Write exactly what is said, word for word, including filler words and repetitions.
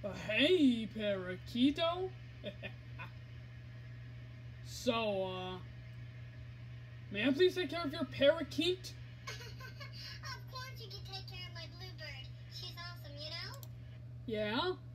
Uh, hey, Parakeeto. So, uh, may I please take care of your parakeet? Of course you can take care of my bluebird. She's awesome, you know? Yeah?